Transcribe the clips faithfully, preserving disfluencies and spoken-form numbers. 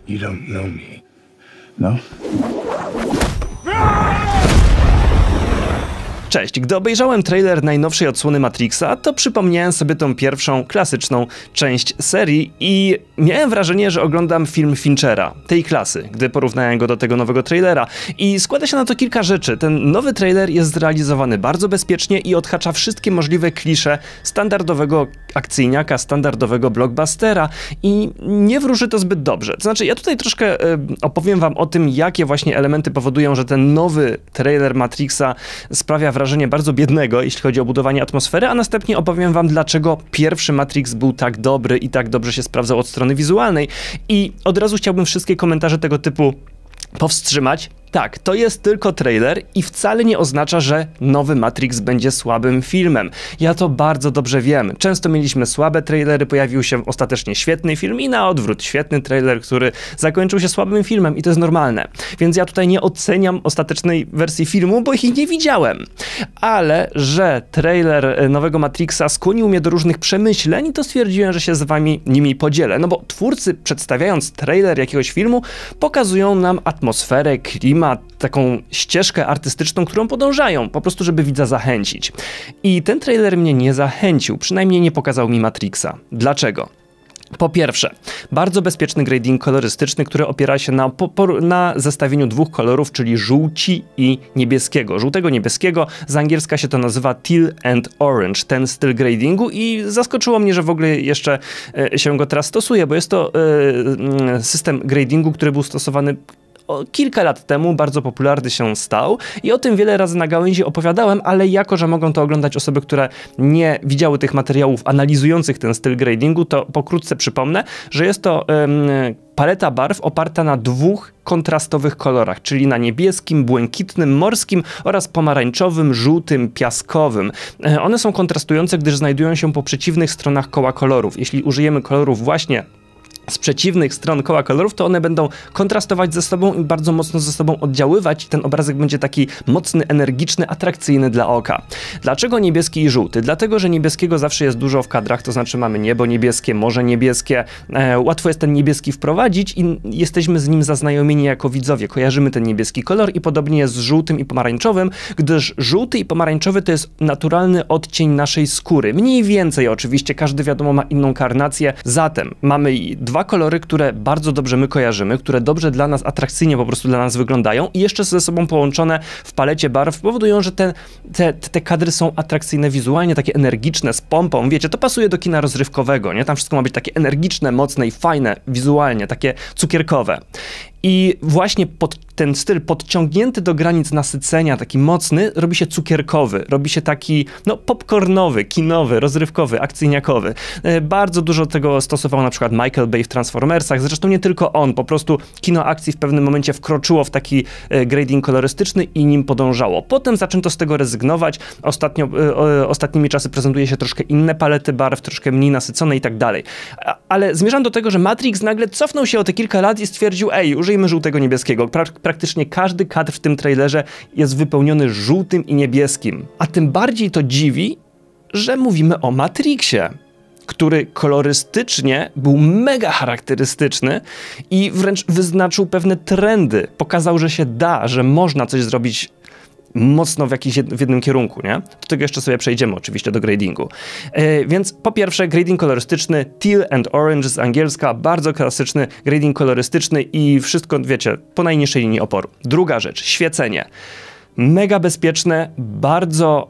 You don't know me. No? Cześć, gdy obejrzałem trailer najnowszej odsłony Matrixa, to przypomniałem sobie tą pierwszą, klasyczną część serii i miałem wrażenie, że oglądam film Finchera, tej klasy, gdy porównałem go do tego nowego trailera. I składa się na to kilka rzeczy. Ten nowy trailer jest zrealizowany bardzo bezpiecznie i odhacza wszystkie możliwe klisze standardowego akcyjniaka, standardowego blockbustera i nie wróży to zbyt dobrze. To znaczy, ja tutaj troszkę y, opowiem wam o tym, jakie właśnie elementy powodują, że ten nowy trailer Matrixa sprawia wrażenie bardzo biednego, jeśli chodzi o budowanie atmosfery, a następnie opowiem wam, dlaczego pierwszy Matrix był tak dobry i tak dobrze się sprawdzał od strony wizualnej. I od razu chciałbym wszystkie komentarze tego typu powstrzymać. Tak, to jest tylko trailer i wcale nie oznacza, że nowy Matrix będzie słabym filmem. Ja to bardzo dobrze wiem. Często mieliśmy słabe trailery, pojawił się ostatecznie świetny film i na odwrót świetny trailer, który zakończył się słabym filmem i to jest normalne. Więc ja tutaj nie oceniam ostatecznej wersji filmu, bo ich nie widziałem. Ale, że trailer nowego Matrixa skłonił mnie do różnych przemyśleń, to stwierdziłem, że się z wami nimi podzielę. No bo twórcy, przedstawiając trailer jakiegoś filmu, pokazują nam atmosferę, klimat, ma taką ścieżkę artystyczną, którą podążają, po prostu żeby widza zachęcić. I ten trailer mnie nie zachęcił, przynajmniej nie pokazał mi Matrixa. Dlaczego? Po pierwsze, bardzo bezpieczny grading kolorystyczny, który opiera się na, po, po, na zestawieniu dwóch kolorów, czyli żółci i niebieskiego. Żółtego, niebieskiego, z angielska się to nazywa teal and orange, ten styl gradingu i zaskoczyło mnie, że w ogóle jeszcze e, się go teraz stosuje, bo jest to e, system gradingu, który był stosowany kilka lat temu, bardzo popularny się stał i o tym wiele razy na gałęzi opowiadałem, ale jako, że mogą to oglądać osoby, które nie widziały tych materiałów analizujących ten styl gradingu, to pokrótce przypomnę, że jest to um, paleta barw oparta na dwóch kontrastowych kolorach, czyli na niebieskim, błękitnym, morskim oraz pomarańczowym, żółtym, piaskowym. One są kontrastujące, gdyż znajdują się po przeciwnych stronach koła kolorów. Jeśli użyjemy kolorów właśnie z przeciwnych stron koła kolorów, to one będą kontrastować ze sobą i bardzo mocno ze sobą oddziaływać i ten obrazek będzie taki mocny, energiczny, atrakcyjny dla oka. Dlaczego niebieski i żółty? Dlatego, że niebieskiego zawsze jest dużo w kadrach, to znaczy mamy niebo niebieskie, morze niebieskie, e, łatwo jest ten niebieski wprowadzić i jesteśmy z nim zaznajomieni jako widzowie, kojarzymy ten niebieski kolor i podobnie jest z żółtym i pomarańczowym, gdyż żółty i pomarańczowy to jest naturalny odcień naszej skóry. Mniej więcej oczywiście, każdy wiadomo ma inną karnację, zatem mamy dwa kolory, które bardzo dobrze my kojarzymy, które dobrze dla nas, atrakcyjnie po prostu dla nas wyglądają i jeszcze ze sobą połączone w palecie barw powodują, że te, te, te kadry są atrakcyjne wizualnie, takie energiczne, z pompą, wiecie, to pasuje do kina rozrywkowego, nie? Tam wszystko ma być takie energiczne, mocne i fajne wizualnie, takie cukierkowe. I właśnie pod ten styl podciągnięty do granic nasycenia, taki mocny, robi się cukierkowy, robi się taki, no, popcornowy, kinowy, rozrywkowy, akcyjniakowy. E, bardzo dużo tego stosował na przykład Michael Bay w Transformersach, zresztą nie tylko on, po prostu kino akcji w pewnym momencie wkroczyło w taki e, grading kolorystyczny i nim podążało. Potem zaczęto z tego rezygnować, ostatnio, e, ostatnimi czasy prezentuje się troszkę inne palety barw, troszkę mniej nasycone i tak dalej. A, ale zmierzam do tego, że Matrix nagle cofnął się o te kilka lat i stwierdził, ej, użyjmy żółtego, niebieskiego. Pra praktycznie każdy kadr w tym trailerze jest wypełniony żółtym i niebieskim. A tym bardziej to dziwi, że mówimy o Matrixie, który kolorystycznie był mega charakterystyczny i wręcz wyznaczył pewne trendy. Pokazał, że się da, że można coś zrobić mocno w jakimś jed w jednym kierunku, nie? Do tego jeszcze sobie przejdziemy oczywiście do gradingu. Yy, więc po pierwsze grading kolorystyczny, teal and orange z angielska, bardzo klasyczny grading kolorystyczny i wszystko, wiecie, po najniższej linii oporu. Druga rzecz, świecenie. Mega bezpieczne, bardzo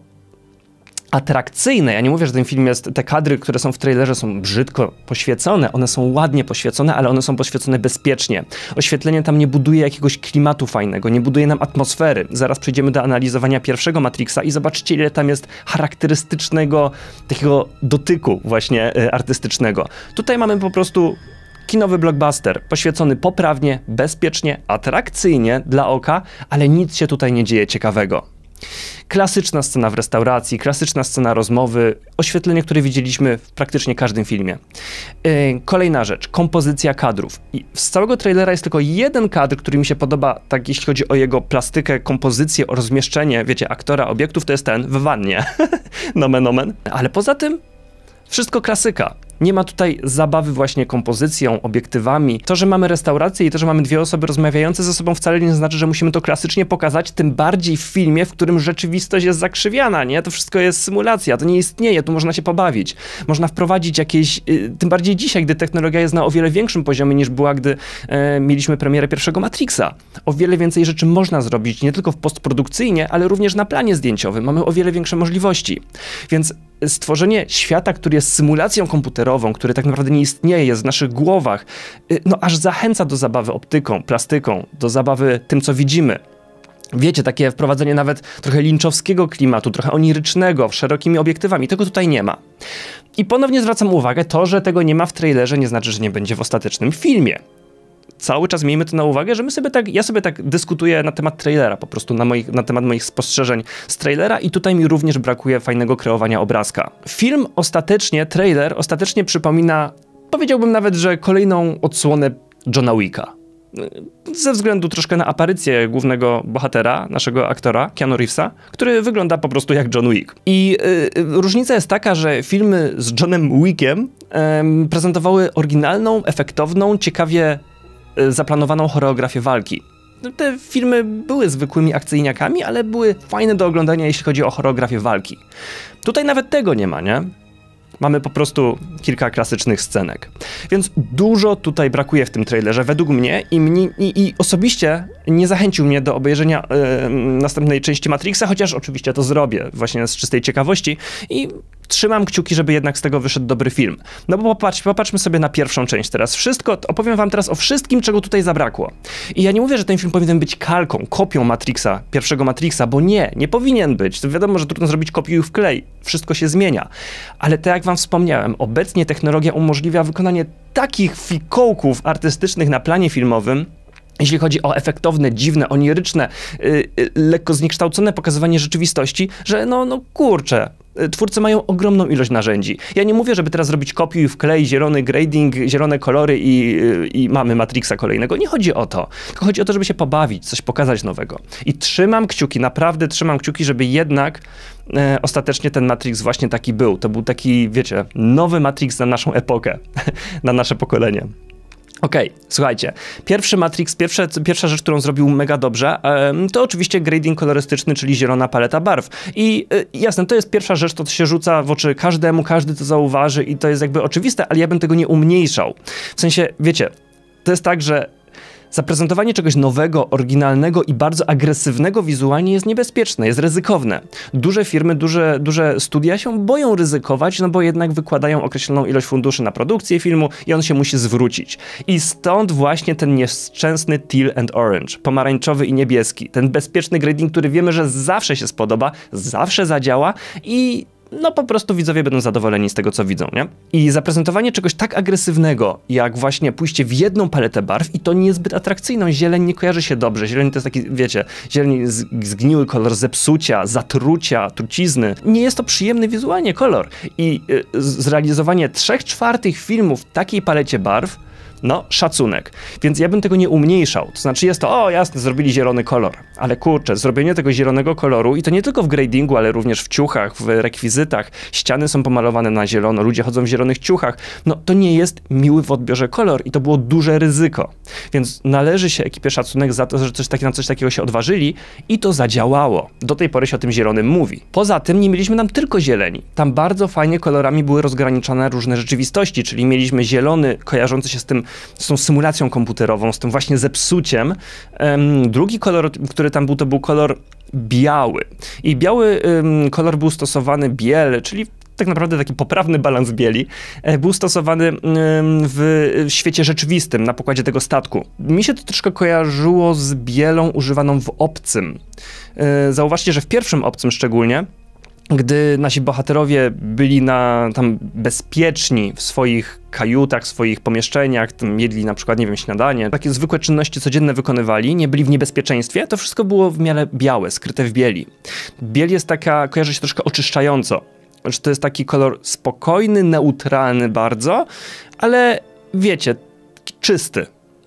atrakcyjne. Ja nie mówię, że ten film jest, te kadry, które są w trailerze są brzydko poświecone, one są ładnie poświecone, ale one są poświecone bezpiecznie. Oświetlenie tam nie buduje jakiegoś klimatu fajnego, nie buduje nam atmosfery. Zaraz przejdziemy do analizowania pierwszego Matrixa i zobaczycie, ile tam jest charakterystycznego takiego dotyku właśnie y, artystycznego. Tutaj mamy po prostu kinowy blockbuster, poświecony poprawnie, bezpiecznie, atrakcyjnie dla oka, ale nic się tutaj nie dzieje ciekawego. Klasyczna scena w restauracji, klasyczna scena rozmowy, oświetlenie, które widzieliśmy w praktycznie każdym filmie. Yy, kolejna rzecz, kompozycja kadrów. I z całego trailera jest tylko jeden kadr, który mi się podoba, tak jeśli chodzi o jego plastykę, kompozycję, o rozmieszczenie, wiecie, aktora, obiektów, to jest ten w wannie. Nomen omen. Ale poza tym wszystko klasyka. Nie ma tutaj zabawy właśnie kompozycją, obiektywami. To, że mamy restaurację i to, że mamy dwie osoby rozmawiające ze sobą wcale nie znaczy, że musimy to klasycznie pokazać, tym bardziej w filmie, w którym rzeczywistość jest zakrzywiana, nie? To wszystko jest symulacja, to nie istnieje, tu można się pobawić. Można wprowadzić jakieś, yy, tym bardziej dzisiaj, gdy technologia jest na o wiele większym poziomie niż była, gdy yy, mieliśmy premierę pierwszego Matrixa. O wiele więcej rzeczy można zrobić, nie tylko w postprodukcyjnie, ale również na planie zdjęciowym. Mamy o wiele większe możliwości. Więc stworzenie świata, który jest symulacją komputerową, który tak naprawdę nie istnieje, jest w naszych głowach, no aż zachęca do zabawy optyką, plastyką, do zabawy tym, co widzimy. Wiecie, takie wprowadzenie nawet trochę linczowskiego klimatu, trochę onirycznego, szerokimi obiektywami. Tego tutaj nie ma. I ponownie zwracam uwagę, to, że tego nie ma w trailerze, nie znaczy, że nie będzie w ostatecznym filmie. Cały czas miejmy to na uwagę, że my sobie tak, ja sobie tak dyskutuję na temat trailera, po prostu na, moich, na temat moich spostrzeżeń z trailera i tutaj mi również brakuje fajnego kreowania obrazka. Film ostatecznie, trailer ostatecznie przypomina, powiedziałbym nawet, że kolejną odsłonę Johna Wicka. Ze względu troszkę na aparycję głównego bohatera, naszego aktora, Keanu Reevesa, który wygląda po prostu jak John Wick. I yy, różnica jest taka, że filmy z Johnem Wickiem yy, prezentowały oryginalną, efektowną, ciekawie yy, zaplanowaną choreografię walki. Te filmy były zwykłymi akcyjniakami, ale były fajne do oglądania, jeśli chodzi o choreografię walki. Tutaj nawet tego nie ma, nie? Mamy po prostu kilka klasycznych scenek. Więc dużo tutaj brakuje w tym trailerze, według mnie, i, mnie, i, i osobiście nie zachęcił mnie do obejrzenia yy, następnej części Matrixa, chociaż oczywiście to zrobię właśnie z czystej ciekawości i trzymam kciuki, żeby jednak z tego wyszedł dobry film. No bo popatrz, popatrzmy sobie na pierwszą część teraz. Wszystko, opowiem wam teraz o wszystkim, czego tutaj zabrakło. I ja nie mówię, że ten film powinien być kalką, kopią Matrixa, pierwszego Matrixa, bo nie, nie powinien być. To wiadomo, że trudno zrobić kopiuj i wklej. Wszystko się zmienia. Ale tak jak wam wspomniałem, obecnie technologia umożliwia wykonanie takich fikołków artystycznych na planie filmowym, jeśli chodzi o efektowne, dziwne, oniryczne, yy, yy, lekko zniekształcone pokazywanie rzeczywistości, że no, no kurczę, twórcy mają ogromną ilość narzędzi. Ja nie mówię, żeby teraz zrobić kopiuj, wklej, zielony grading, zielone kolory i, yy, i mamy Matrixa kolejnego. Nie chodzi o to. Tylko chodzi o to, żeby się pobawić, coś pokazać nowego. I trzymam kciuki, naprawdę trzymam kciuki, żeby jednak yy, ostatecznie ten Matrix właśnie taki był. To był taki, wiecie, nowy Matrix na naszą epokę, na nasze pokolenie. Okej, okay, słuchajcie, pierwszy Matrix, pierwsze, pierwsza rzecz, którą zrobił mega dobrze, to oczywiście grading kolorystyczny, czyli zielona paleta barw. I jasne, to jest pierwsza rzecz, to się rzuca w oczy każdemu, każdy to zauważy i to jest jakby oczywiste, ale ja bym tego nie umniejszał. W sensie, wiecie, to jest tak, że zaprezentowanie czegoś nowego, oryginalnego i bardzo agresywnego wizualnie jest niebezpieczne, jest ryzykowne. Duże firmy, duże, duże studia się boją ryzykować, no bo jednak wykładają określoną ilość funduszy na produkcję filmu i on się musi zwrócić. I stąd właśnie ten nieszczęsny teal and orange, pomarańczowy i niebieski. Ten bezpieczny grading, który wiemy, że zawsze się spodoba, zawsze zadziała i no po prostu widzowie będą zadowoleni z tego, co widzą, nie? I zaprezentowanie czegoś tak agresywnego, jak właśnie pójście w jedną paletę barw i to niezbyt atrakcyjną. Zieleń nie kojarzy się dobrze. Zieleń to jest taki, wiecie, zieleń zgniły kolor zepsucia, zatrucia, trucizny. Nie jest to przyjemny wizualnie kolor. I y, zrealizowanie trzech czwartych filmu w takiej palecie barw, no, szacunek. Więc ja bym tego nie umniejszał. To znaczy jest to, o jasne, zrobili zielony kolor. Ale kurczę, zrobienie tego zielonego koloru i to nie tylko w gradingu, ale również w ciuchach, w rekwizytach. Ściany są pomalowane na zielono, ludzie chodzą w zielonych ciuchach. No, to nie jest miły w odbiorze kolor i to było duże ryzyko. Więc należy się ekipie szacunek za to, że coś taki, na coś takiego się odważyli i to zadziałało. Do tej pory się o tym zielonym mówi. Poza tym nie mieliśmy tam tylko zieleni. Tam bardzo fajnie kolorami były rozgraniczone różne rzeczywistości, czyli mieliśmy zielony kojarzący się z tym, z tą symulacją komputerową, z tym właśnie zepsuciem. Um, drugi kolor, który tam był, to był kolor biały. I biały um, kolor był stosowany, biel, czyli tak naprawdę taki poprawny balans bieli, e, był stosowany um, w, w świecie rzeczywistym, na pokładzie tego statku. Mi się to troszkę kojarzyło z bielą używaną w Obcym. E, zauważcie, że w pierwszym Obcym szczególnie, gdy nasi bohaterowie byli na, tam bezpieczni w swoich kajutach, w swoich pomieszczeniach, tam jedli na przykład, nie wiem, śniadanie, takie zwykłe czynności codzienne wykonywali, nie byli w niebezpieczeństwie, to wszystko było w miarę białe, skryte w bieli. Biel jest taka, kojarzy się troszkę oczyszczająco. Że to jest taki kolor spokojny, neutralny bardzo, ale wiecie, czysty.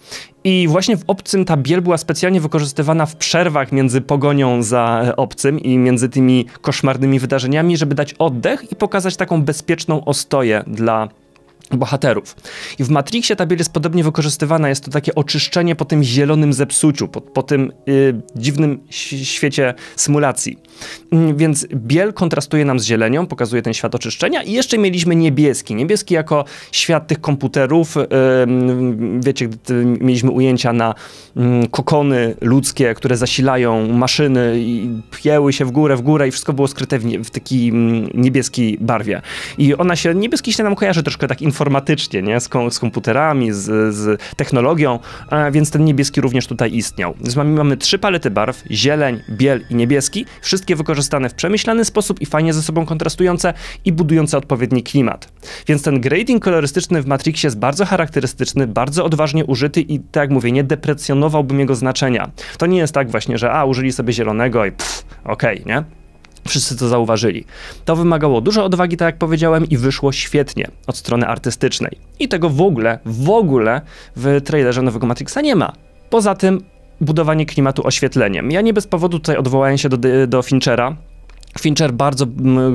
I właśnie w Obcym ta biel była specjalnie wykorzystywana w przerwach między pogonią za obcym i między tymi koszmarnymi wydarzeniami, żeby dać oddech i pokazać taką bezpieczną ostoję dla bohaterów. I w Matrixie ta biel jest podobnie wykorzystywana, jest to takie oczyszczenie po tym zielonym zepsuciu, po, po tym y, dziwnym świecie symulacji. Y, więc biel kontrastuje nam z zielenią, pokazuje ten świat oczyszczenia i jeszcze mieliśmy niebieski. Niebieski jako świat tych komputerów, y, wiecie, gdy mieliśmy ujęcia na y, kokony ludzkie, które zasilają maszyny i pieły się w górę, w górę i wszystko było skryte w, nie, w takiej niebieskiej barwie. I ona się, niebieski się nam kojarzy troszkę tak informatycznie, nie? Z, kom z komputerami, z, z technologią, a więc ten niebieski również tutaj istniał. Więc mamy, mamy trzy palety barw, zieleń, biel i niebieski, wszystkie wykorzystane w przemyślany sposób i fajnie ze sobą kontrastujące i budujące odpowiedni klimat. Więc ten grading kolorystyczny w Matrixie jest bardzo charakterystyczny, bardzo odważnie użyty i tak jak mówię, nie deprecjonowałbym jego znaczenia. To nie jest tak właśnie, że a, użyli sobie zielonego i pff, okej, okay, nie? Wszyscy to zauważyli. To wymagało dużo odwagi, tak jak powiedziałem, i wyszło świetnie od strony artystycznej. I tego w ogóle, w ogóle w trailerze nowego Matrixa nie ma. Poza tym budowanie klimatu oświetleniem. Ja nie bez powodu tutaj odwołałem się do, do Finchera. Fincher bardzo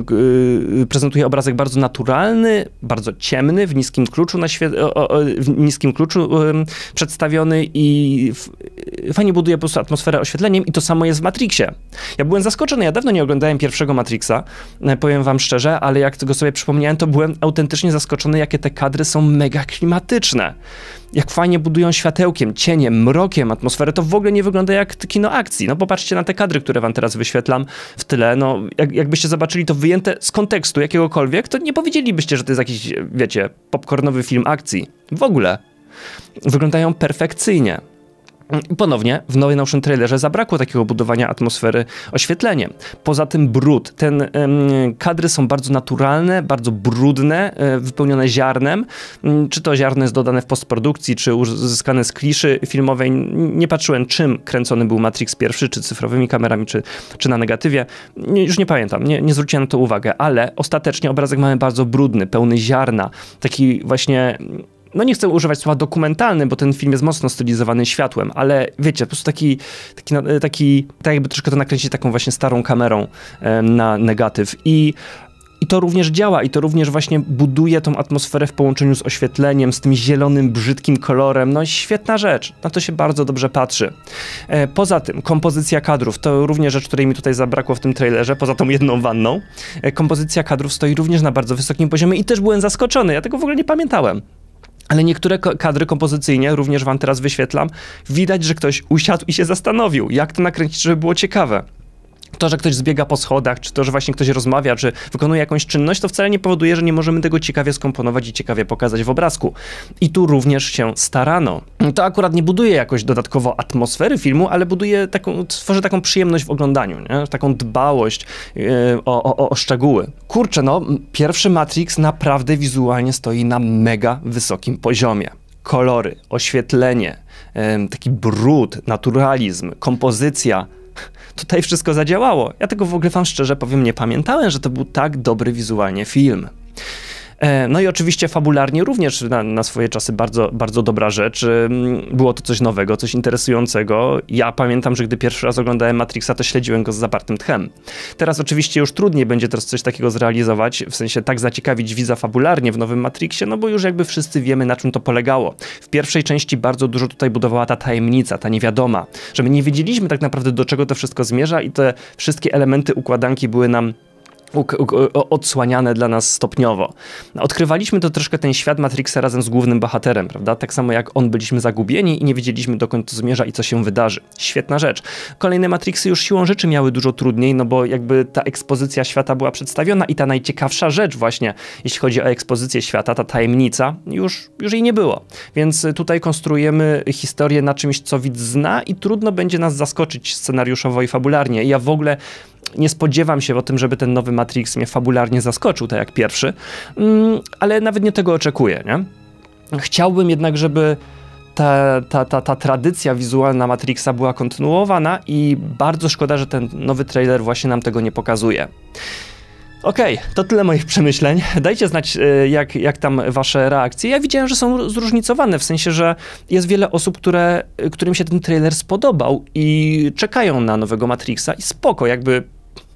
yy, prezentuje obrazek bardzo naturalny, bardzo ciemny, w niskim kluczu, na o, o, w niskim kluczu yy, przedstawiony i w, fajnie buduje po prostu atmosferę oświetleniem i to samo jest w Matrixie. Ja byłem zaskoczony, ja dawno nie oglądałem pierwszego Matrixa, powiem wam szczerze, ale jak go sobie przypomniałem, to byłem autentycznie zaskoczony, jakie te kadry są mega klimatyczne. Jak fajnie budują światełkiem, cieniem, mrokiem atmosferę, to w ogóle nie wygląda jak kino akcji. No popatrzcie na te kadry, które wam teraz wyświetlam w tyle, no jak, jakbyście zobaczyli to wyjęte z kontekstu jakiegokolwiek, to nie powiedzielibyście, że to jest jakiś, wiecie, popcornowy film akcji. W ogóle. Wyglądają perfekcyjnie. Ponownie w najnowszym trailerze zabrakło takiego budowania atmosfery oświetleniem. Poza tym brud. Ten ym, kadry są bardzo naturalne, bardzo brudne, y, wypełnione ziarnem. Y, czy to ziarno jest dodane w postprodukcji, czy uzyskane z kliszy filmowej. Nie patrzyłem, czym kręcony był Matrix pierwszy, czy cyfrowymi kamerami, czy, czy na negatywie. Nie, już nie pamiętam, nie, nie zwróciłem na to uwagę, ale ostatecznie obrazek mamy bardzo brudny, pełny ziarna. Taki właśnie... No nie chcę używać słowa dokumentalny, bo ten film jest mocno stylizowany światłem, ale wiecie, po prostu taki, taki, taki tak jakby troszkę to nakręcić taką właśnie starą kamerą e, na negatyw i I to również działa i to również właśnie buduje tą atmosferę w połączeniu z oświetleniem, z tym zielonym, brzydkim kolorem. No świetna rzecz, na to się bardzo dobrze patrzy. E, poza tym kompozycja kadrów, to również rzecz, której mi tutaj zabrakło w tym trailerze, poza tą jedną wanną. E, kompozycja kadrów stoi również na bardzo wysokim poziomie i też byłem zaskoczony, ja tego w ogóle nie pamiętałem. Ale niektóre kadry kompozycyjnie, również wam teraz wyświetlam, widać, że ktoś usiadł i się zastanowił, jak to nakręcić, żeby było ciekawe. To, że ktoś zbiega po schodach, czy to, że właśnie ktoś rozmawia, czy wykonuje jakąś czynność, to wcale nie powoduje, że nie możemy tego ciekawie skomponować i ciekawie pokazać w obrazku. I tu również się starano. To akurat nie buduje jakoś dodatkowo atmosfery filmu, ale buduje taką, tworzy taką przyjemność w oglądaniu, nie? Taką dbałość yy, o, o, o szczegóły. Kurczę, no, pierwszy Matrix naprawdę wizualnie stoi na mega wysokim poziomie. Kolory, oświetlenie, yy, taki brud, naturalizm, kompozycja. Tutaj wszystko zadziałało. Ja tego w ogóle wam szczerze powiem, nie pamiętałem, że to był tak dobry wizualnie film. No i oczywiście fabularnie również na, na swoje czasy bardzo, bardzo dobra rzecz. Było to coś nowego, coś interesującego. Ja pamiętam, że gdy pierwszy raz oglądałem Matrixa, to śledziłem go z zapartym tchem. Teraz oczywiście już trudniej będzie teraz coś takiego zrealizować, w sensie tak zaciekawić widza fabularnie w nowym Matrixie, no bo już jakby wszyscy wiemy, na czym to polegało. W pierwszej części bardzo dużo tutaj budowała ta tajemnica, ta niewiadoma, że my nie wiedzieliśmy tak naprawdę, do czego to wszystko zmierza i te wszystkie elementy układanki były nam odsłaniane dla nas stopniowo. Odkrywaliśmy to troszkę ten świat Matrixa razem z głównym bohaterem, prawda? Tak samo jak on byliśmy zagubieni i nie wiedzieliśmy, dokąd to zmierza i co się wydarzy. Świetna rzecz. Kolejne Matrixy już siłą rzeczy miały dużo trudniej, no bo jakby ta ekspozycja świata była przedstawiona i ta najciekawsza rzecz właśnie, jeśli chodzi o ekspozycję świata, ta tajemnica, już, już jej nie było. Więc tutaj konstruujemy historię na czymś, co widz zna i trudno będzie nas zaskoczyć scenariuszowo i fabularnie. Ja w ogóle nie spodziewam się o tym, żeby ten nowy Matrix mnie fabularnie zaskoczył, tak jak pierwszy, mm, ale nawet nie tego oczekuję, nie? Chciałbym jednak, żeby ta, ta, ta, ta tradycja wizualna Matrixa była kontynuowana i bardzo szkoda, że ten nowy trailer właśnie nam tego nie pokazuje. Okej, okay, to tyle moich przemyśleń. Dajcie znać, jak, jak tam wasze reakcje. Ja widziałem, że są zróżnicowane, w sensie, że jest wiele osób, które, którym się ten trailer spodobał i czekają na nowego Matrixa i spoko, jakby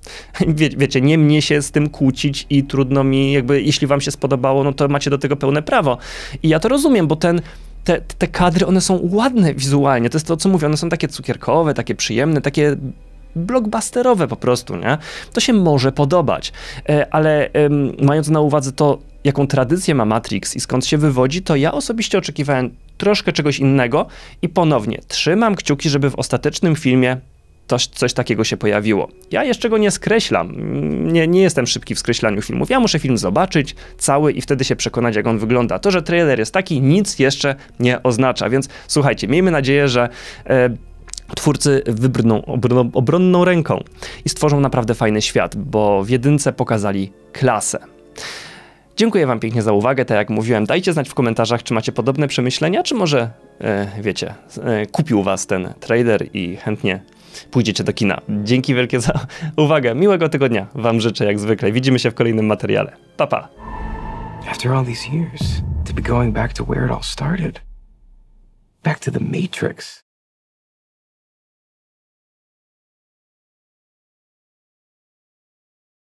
Wie, wiecie, nie mnie się z tym kłócić i trudno mi, jakby, jeśli wam się spodobało, no to macie do tego pełne prawo. I ja to rozumiem, bo ten, te, te kadry, one są ładne wizualnie, to jest to, co mówię, one są takie cukierkowe, takie przyjemne, takie blockbusterowe po prostu, nie? To się może podobać, ale um, mając na uwadze to, jaką tradycję ma Matrix i skąd się wywodzi, to ja osobiście oczekiwałem troszkę czegoś innego i ponownie trzymam kciuki, żeby w ostatecznym filmie Coś, coś takiego się pojawiło. Ja jeszcze go nie skreślam. Nie, nie jestem szybki w skreślaniu filmów. Ja muszę film zobaczyć cały i wtedy się przekonać, jak on wygląda. To, że trailer jest taki, nic jeszcze nie oznacza. Więc słuchajcie, miejmy nadzieję, że e, twórcy wybrną obronną, obronną ręką i stworzą naprawdę fajny świat, bo w jedynce pokazali klasę. Dziękuję wam pięknie za uwagę, tak jak mówiłem, dajcie znać w komentarzach, czy macie podobne przemyślenia, czy może, e, wiecie, e, kupił was ten trailer i chętnie pójdziecie do kina. Dzięki wielkie za uwagę, miłego tygodnia wam życzę jak zwykle, widzimy się w kolejnym materiale. Pa, pa. After all these years, to be going back to where it all started. Back to the Matrix.